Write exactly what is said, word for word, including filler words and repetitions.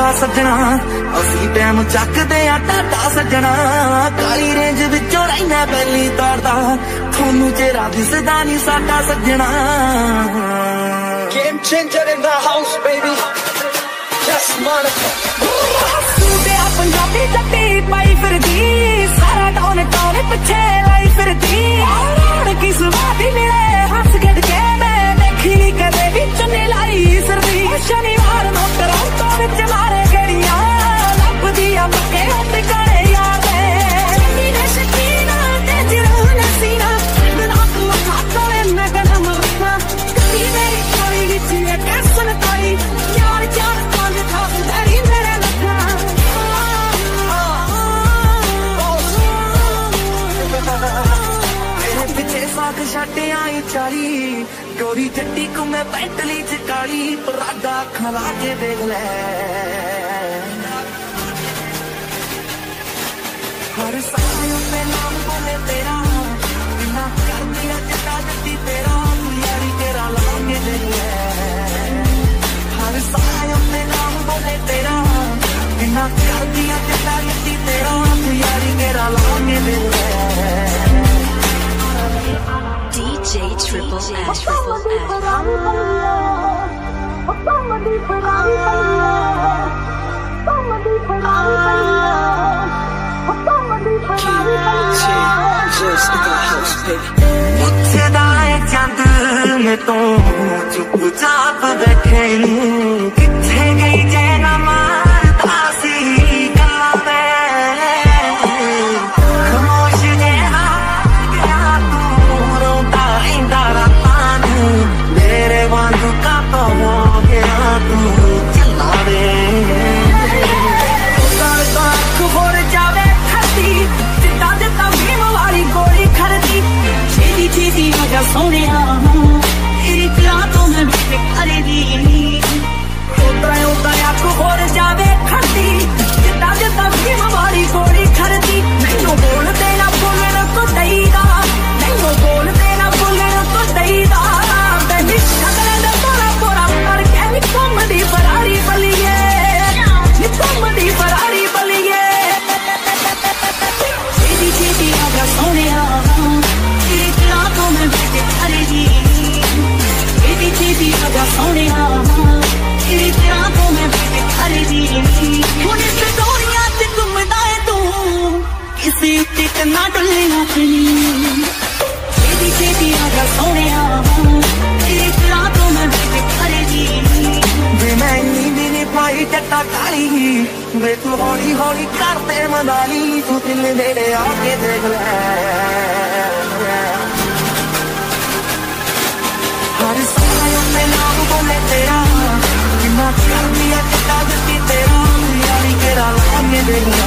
सजना असी टाइम चकदे आ टाटा सजना काली रेंज विचों रहना पहली तौरदा थोनू चेहरा दिसदा नहीं साडा सजना Game changer in the house baby Yes Monica सूटे पंजाबी जट्टी पाई फिरदी सारा टौन टौन पिछे लाई फिरदी की सुवादी मिले हंस गड़ के मैं देखी नहीं कदे भी चुन्नी लाई सरदी शनिवार नो टोरंटो विच मारे गड़ियां लभदी आ पक्के होते करे याद चुन्नी ने शकीना ते जिरो नसीना बिना तू खाता है मैं कदम रखना कभी मेरी कोई विच ये कैसन कोई यार यार कौन था तेरी मेरे लखना साथ छाटे आई चाली गोरी चट्टी को मैं पेंटली चिकाली परागा खला के देख ले हर साल में नाम बोले तेरा बिना कर दिया चिट्टा जट्टी तेरा यारी तेरा ला के देख ले हर साल में नाम बोले तेरा बिना कर दिया चिट्टा जट्टी तेरा यारी तेरा ला के देख ले D J Triple S Triple में तो चुपचाप बैठे किथे गई जैना मारता सी गल्ला पे खामोश जैना गया तू रोता इंदा रातां मेरे वांगू का तो हो गया तू चला रे होर जावे खती जिद्दां जिद्दां भीम वाली गोली खड़दी छेदी छेदी आजा सोहणिया तेरी प्यार तो मैं भी करे दी उतना उतना अख होर जावे खड़दी जिद्दां जिद्दां भीम वाली गोली खड़दी मैनू बोल देना बोलण तो दईदा मैनू बोल देना बोलण तो दईदा तेरी शक्ल दा पूरा पूरा पर के नी कॉमेडी फरारी बलिए नी कॉमेडी फरारी बलिए छेदी छेदी आजा सोहणिया तेरी प्यार तो मैं भी करे दी छेदी छेदी आजा सोहणिया तेरी प्यार तो मैं भी करे दी हुण इस दुनिया च घुमदा है तू किसी उत्ते ते ना डुल्लिया चली छेदी छेदी आजा सोहणिया तेरी प्यार तो मैं भी करे दी वे मैं इन्नी भी नहीं पाई जट्टा काली वे तू हौली हौली करते मनाली तू दिल नेड़े आके देख ले हर साल में नाम बोले तेरा बिना कर दिया चिट्टा जट्टी तेरा यारी तेरा लागे देख ले